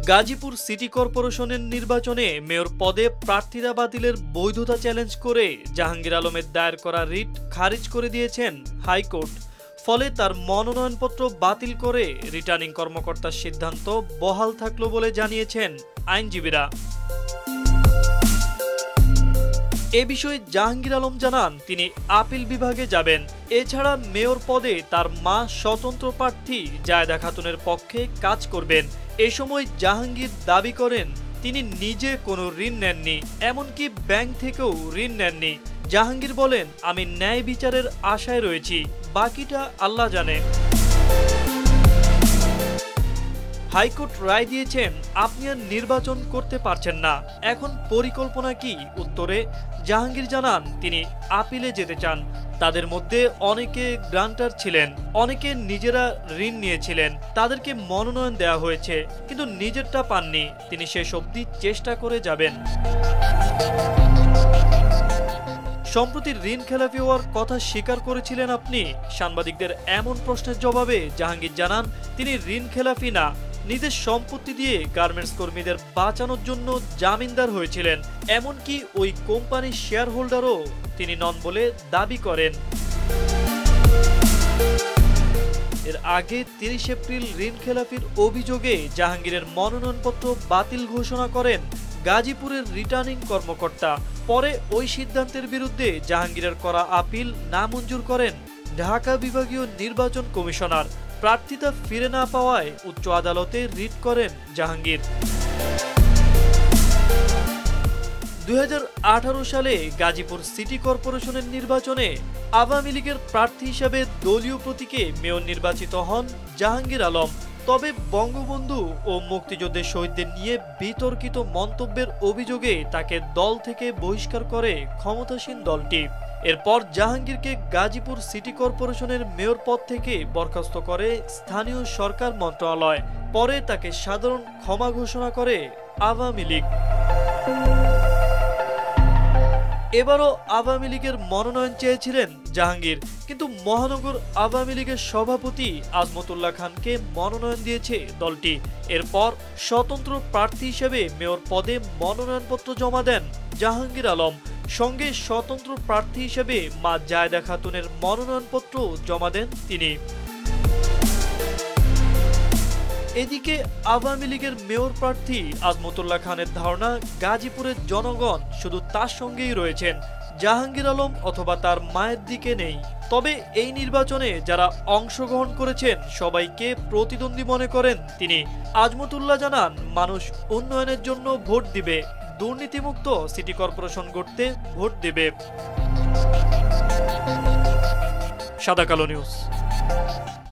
Gazipur city কর্পোরেশনের নির্বাচনে mayor পদে প্রার্থীরা বাতিলের বৈধতা চ্যালেঞ্জ করে জাহাঙ্গীর আলমের দায়ের করা রিট খারিজ করে দিয়েছেন হাইকোর্ট। ফলে তার মনোনয়নপত্র বাতিল করে রিটার্নিং কর্মকর্তার সিদ্ধান্ত বহাল থাকলো বলে জানিয়েছেন আইনজীবীরা। এ বিষয়ে জাহাঙ্গীর আলম জানান তিনি আপিল বিভাগে যাবেন। এছাড়া মেয়র পদে তার মা স্বতন্ত্র প্রার্থী জায়দা খাতুনের পক্ষে কাজ করবেন। এ সময় জাহাঙ্গীর দাবি করেন তিনি নিজে কোনো ঋণ নেননি, এমনকি ব্যাংক থেকেও ঋণ নেননি। জাহাঙ্গীর বলেন, আমি ন্যায় বিচারের আশায় রয়েছি, বাকিটা আল্লাহ জানে। হাইকোর্ট রায় দিয়েছেন আপনি আর নির্বাচন করতে পারছেন না, এখন পরিকল্পনা কি? উত্তরে জাহাঙ্গীর জানান তিনি আপিলে যেতে চান। তাদের মধ্যে অনেকে গ্রান্টার ছিলেন, অনেকে নিজেরা ঋণ নিয়েছিলেন, তাদেরকে মনোনয়ন দেওয়া হয়েছে, কিন্তু নিজেরটা পাননি। তিনি শেষ অবধি চেষ্টা করে যাবেন। সম্প্রতি ঋণ খেলাপি হওয়ার কথা স্বীকার করেছিলেন আপনি? সাংবাদিকদের এমন প্রশ্নের জবাবে জাহাঙ্গীর জানান তিনি ঋণ খেলাপি না, নিজের সম্পত্তি দিয়ে গার্মেন্টস কর্মীদের বাঁচানোর জন্য জামিনদার হয়েছিলেন। এমনকি ওই কোম্পানির শেয়ার হোল্ডারও তিনি নন বলে দাবি করেন। এর আগে ৩০ এপ্রিল ঋণ খেলাপির অভিযোগে জাহাঙ্গীরের মনোনয়নপত্র বাতিল ঘোষণা করেন গাজীপুরের রিটার্নিং কর্মকর্তা। পরে ওই সিদ্ধান্তের বিরুদ্ধে জাহাঙ্গীরের করা আপিল নামঞ্জুর করেন ঢাকা বিভাগীয় নির্বাচন কমিশনার। প্রার্থিতা ফিরে না পাওয়ায় উচ্চ আদালতে রিট করেন জাহাঙ্গীর। ২০১৮ সালে গাজীপুর সিটি কর্পোরেশনের নির্বাচনে আওয়ামী লীগের প্রার্থী হিসেবে দলীয় প্রতীকে মেয়র নির্বাচিত হন জাহাঙ্গীর আলম। তবে বঙ্গবন্ধু ও মুক্তিযুদ্ধের শহীদদের নিয়ে বিতর্কিত মন্তব্যের অভিযোগে তাকে দল থেকে বহিষ্কার করে ক্ষমতাসীন দলটি। এরপর জাহাঙ্গীরকে গাজীপুর সিটি কর্পোরেশনের মেয়র পদ থেকে বরখাস্ত করে স্থানীয় সরকার মন্ত্রণালয়। পরে তাকে সাধারণ ক্ষমা ঘোষণা করে আওয়ামী লীগ। এবারও আওয়ামী লীগের মনোনয়ন চেয়েছিলেন জাহাঙ্গীর, কিন্তু মহানগর আওয়ামী লীগের সভাপতি আজমতুল্লাহ খানকে মনোনয়ন দিয়েছে দলটি। এরপর স্বতন্ত্র প্রার্থী হিসেবে মেয়র পদে মনোনয়নপত্র জমা দেন জাহাঙ্গীর আলম। সঙ্গে স্বতন্ত্র প্রার্থী হিসেবে মা জায়দা খাতুনের মনোনয়নপত্র জমা দেন তিনি। এদিকে আওয়ামী লীগের মেয়র প্রার্থী আজমতুল্লাহ খানের ধারণা গাজীপুরের জনগণ শুধু তার সঙ্গেই রয়েছেন, জাহাঙ্গীর আলম অথবা তার মায়ের দিকে নেই। তবে এই নির্বাচনে যারা অংশগ্রহণ করেছেন সবাইকে প্রতিদ্বন্দ্বী মনে করেন তিনি। আজমতুল্লাহ জানান মানুষ উন্নয়নের জন্য ভোট দিবে, দুর্নীতিমুক্ত সিটি কর্পোরেশন গড়তে ভোট দেবে। সাদাকালো নিউজ।